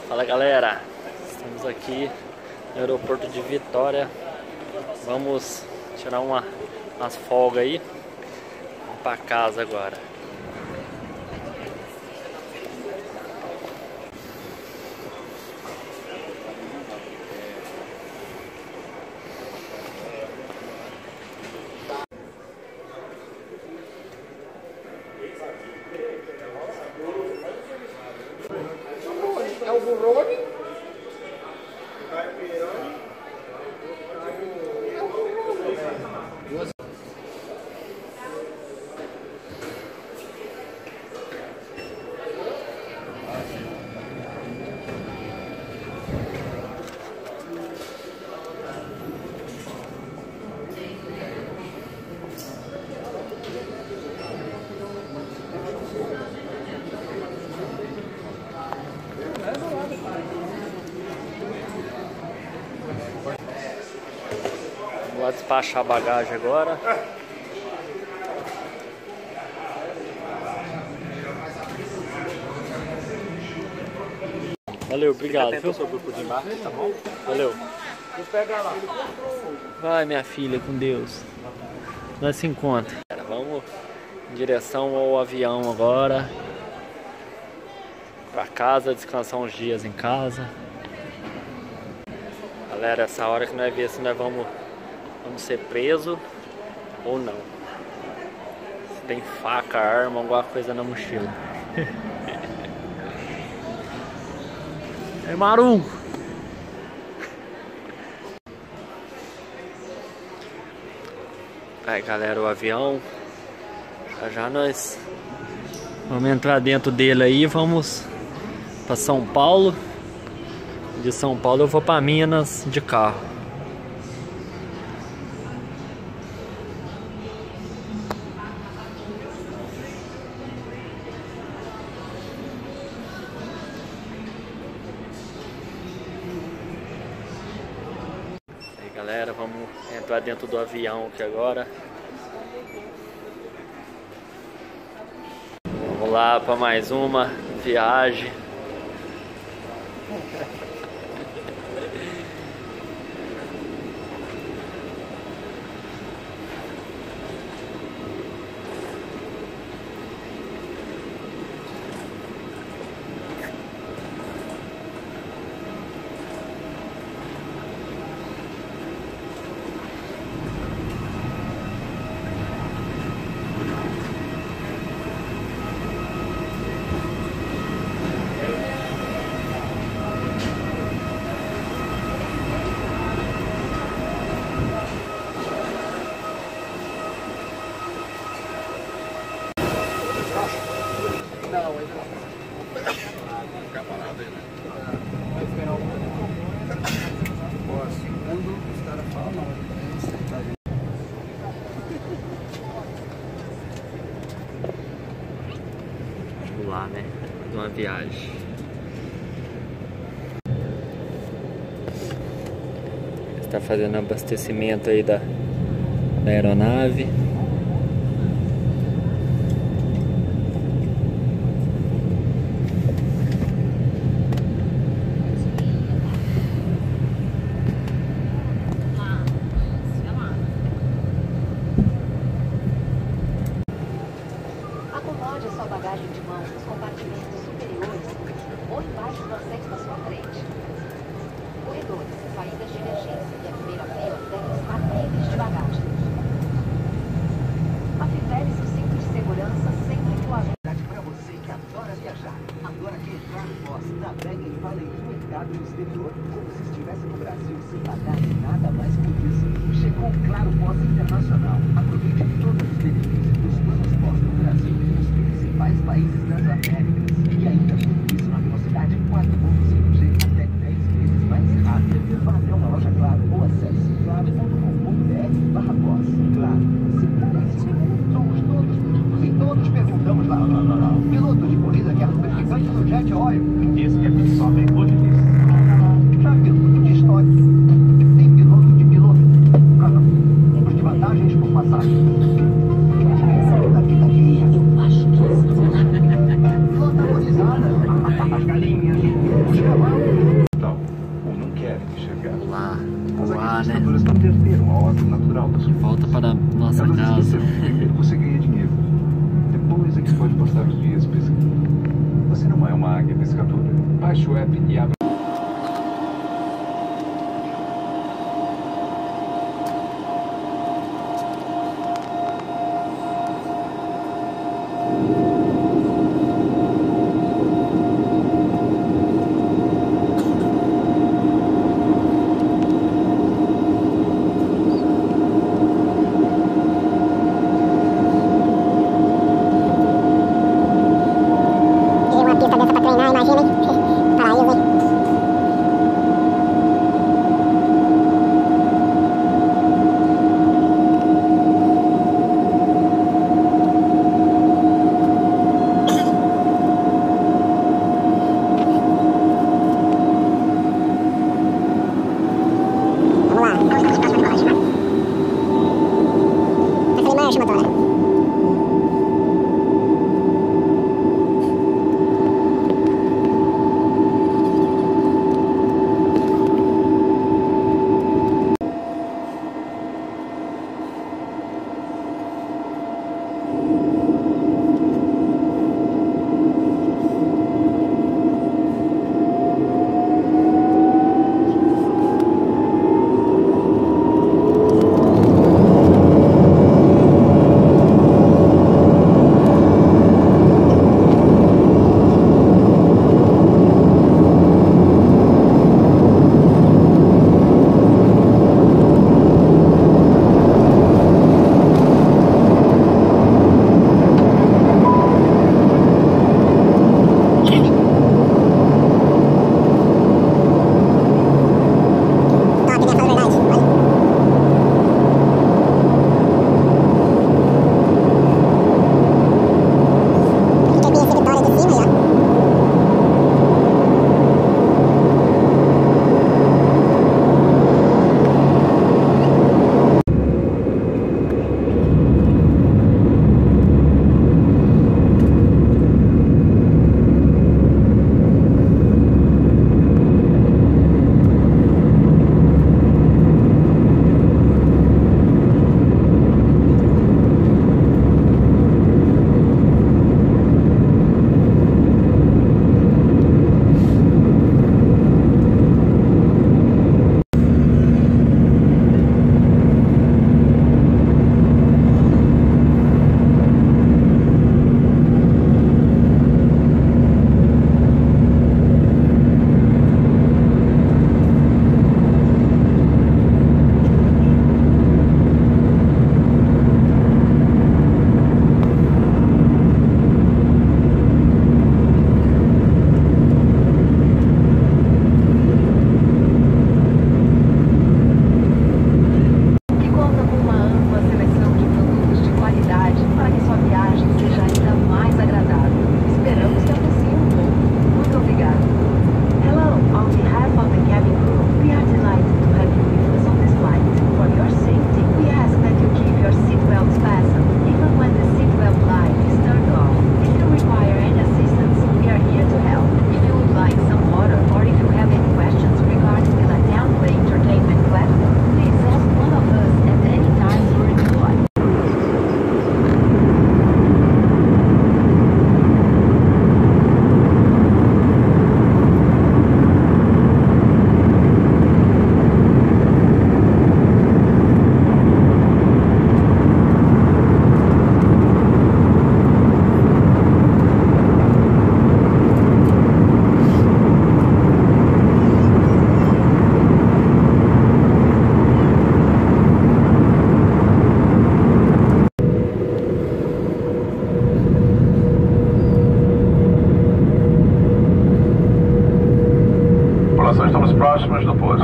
Fala galera, estamos aqui no aeroporto de Vitória. Vamos tirar umas folgas aí. Vamos pra casa agora. É o Burrone. Vamos lá despachar a bagagem agora. Valeu, obrigado. Viu? Tá bom? Valeu. Pega lá. Vai, minha filha, com Deus. Nós se encontra. Vamos em direção ao avião agora. Pra casa, descansar uns dias em casa. Galera, essa hora que nós ver se nós vamos ser presos ou não. Se tem faca, arma, alguma coisa na mochila. É marungo! Aí galera, o avião. Já nós vamos entrar dentro dele aí. Vamos para São Paulo. De São Paulo eu vou para Minas de carro. Aí galera, vamos entrar dentro do avião aqui agora. Vamos lá para mais uma viagem. Não, ainda não. Ficar parado aí, né? Vai esperar um pouco. Segundo, os caras falam, não. Vamos lá, né? De uma viagem. Está fazendo abastecimento aí da aeronave. Acomode a sua bagagem de mão nos compartimentos superiores ou embaixo do assento da sua frente. Corredores, saídas de emergência e a primeira fila devem estar livres de bagagem. Afivele seu cinto de segurança sempre que o avião... Para você que adora viajar, agora quer entrar no Voz, navegue e vale no mercado exterior, como se estivesse no Brasil sem pagar nada mais por isso. Chegou o Claro Voz Internacional. Aproveite todos os benefícios dos planos Voz no Brasil e nos principais países das Américas. E ainda tudo isso na velocidade 4.5G até 10 vezes mais rápido. Vá até uma loja Claro ou acesse claro.com.br/voz. Claro, segurança. Somos todos e todos perguntamos lá. Piloto de corrida quer lubrificante no jet oil. Diz que é só bem hoje disso. Já piloto de estoque. Tem piloto de piloto. Temos de vantagens por passagem. Essa é da vida cheia. Eu acho que isso. Piloto autorizada. Ou não querem enxergar. Vamos lá, As voar, né? administradoras não perderam a ordem natural das De volta para a nossa Elas casa. esqueceram que primeiro você ganha dinheiro. Depois é que pode passar os dias pescando. Você não é uma águia pescadora. Baixe o app e abra. próximas do poço.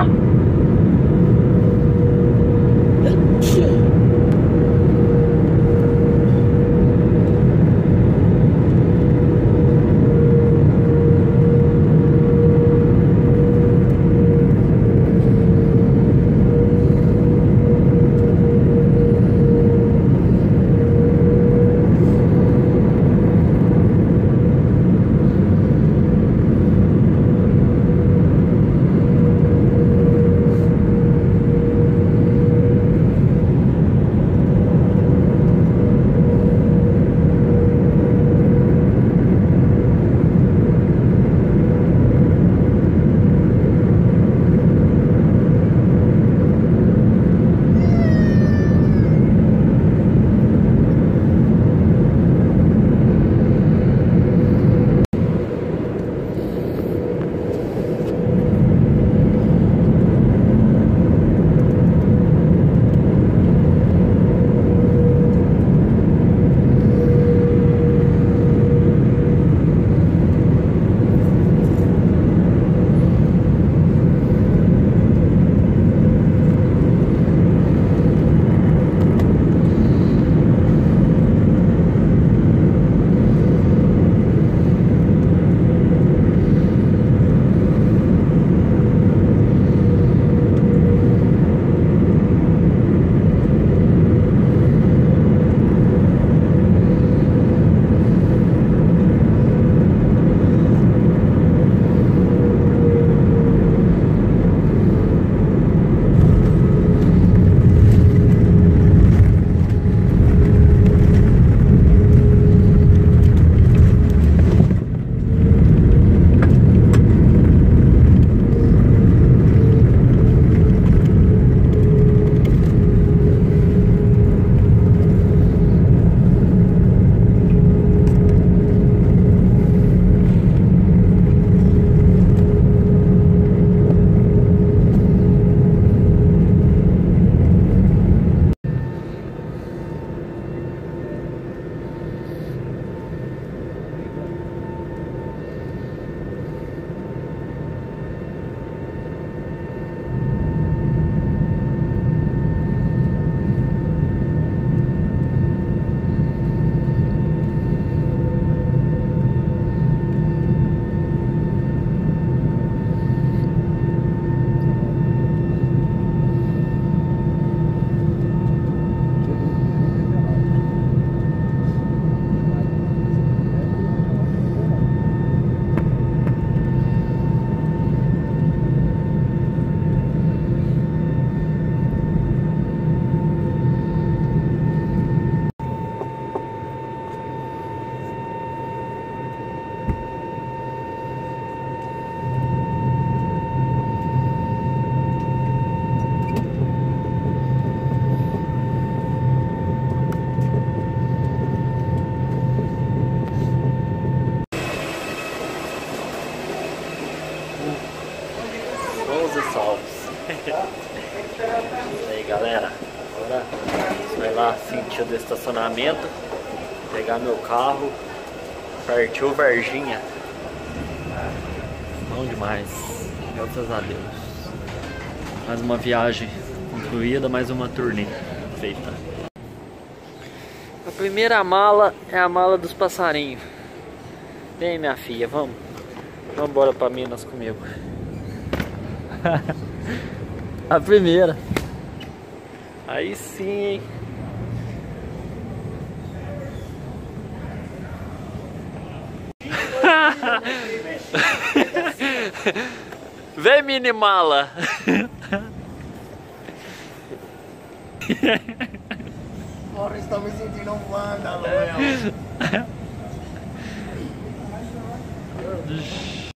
Bons e salvos. E aí, galera, agora vai lá sentido estacionamento, pegar meu carro, partiu Varginha. Bom demais, graças a Deus. Mais uma viagem concluída, mais uma turnê feita. A primeira mala é a mala dos passarinhos. Vem, minha filha, vamos embora pra Minas comigo. A primeira. Aí sim, hein? Vem, mini mala. Porra, estou me sentindo um vândalo, meu.